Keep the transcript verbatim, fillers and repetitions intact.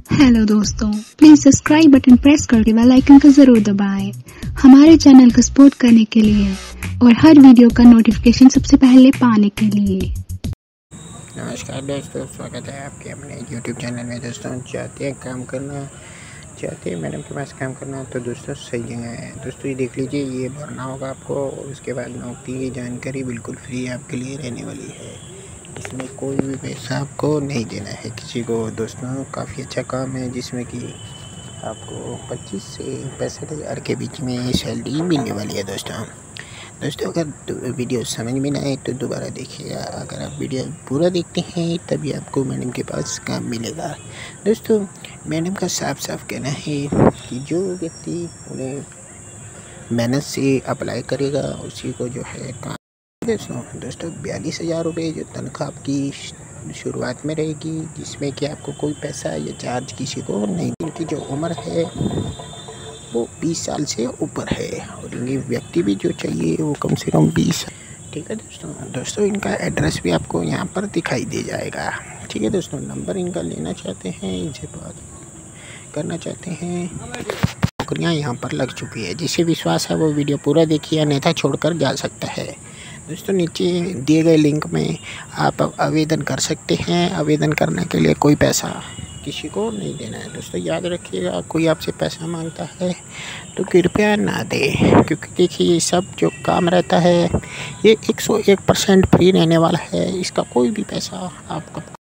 Hello दोस्तों, please subscribe button press करके bell icon को जरूर दबाएं हमारे चैनल को सपोर्ट करने के लिए और हर वीडियो का नोटिफिकेशन सबसे पहले पाने के लिए। नमस्कार दोस्तों, स्वागत है आपके अपने यूट्यूब चैनल में। दोस्तों चाहते हैं काम करना चाहते हैं मैडम के पास काम करना तो दोस्तों सही जगह है। दोस्तों ये देख लीजिए, ये भरना होगा आपको और उसके बाद नौकरी की जानकारी बिल्कुल फ्री आपके लिए रहने वाली है। इसमें कोई भी पैसा आपको नहीं देना है किसी को। दोस्तों काफ़ी अच्छा काम है जिसमें कि आपको पच्चीस से पैंसठ हज़ार के बीच में सैलरी मिलने वाली है। दोस्तों दोस्तों अगर वीडियो समझ में ना आए तो दोबारा देखिएगा। अगर आप वीडियो पूरा देखते हैं तभी आपको मैडम के पास काम मिलेगा। दोस्तों मैडम का साफ साफ कहना है कि जो व्यक्ति उन्हें मेहनत से अप्लाई करेगा उसी को जो है काम। दोस्तों दोस्तों बयालीस हज़ार रुपये जो तनख्वाह आपकी शुरुआत में रहेगी, जिसमें कि आपको कोई पैसा या चार्ज किसी को नहीं। इनकी जो उम्र है वो बीस साल से ऊपर है और इनकी व्यक्ति भी जो चाहिए वो कम से कम बीस। ठीक है दोस्तों दोस्तों इनका एड्रेस भी आपको यहाँ पर दिखाई दे जाएगा। ठीक है दोस्तों, नंबर इनका लेना चाहते हैं, इनसे बात करना चाहते हैं। नौकरियाँ यहाँ पर लग चुकी है, जिसे विश्वास है वो वीडियो पूरा देखिए, अन्यथा छोड़कर जा सकता है। दोस्तों नीचे दिए गए लिंक में आप आवेदन कर सकते हैं। आवेदन करने के लिए कोई पैसा किसी को नहीं देना है। दोस्तों याद रखिएगा, कोई आपसे पैसा मांगता है तो कृपया ना दे, क्योंकि देखिए ये सब जो काम रहता है ये एक सौ एक परसेंट फ्री रहने वाला है। इसका कोई भी पैसा आपका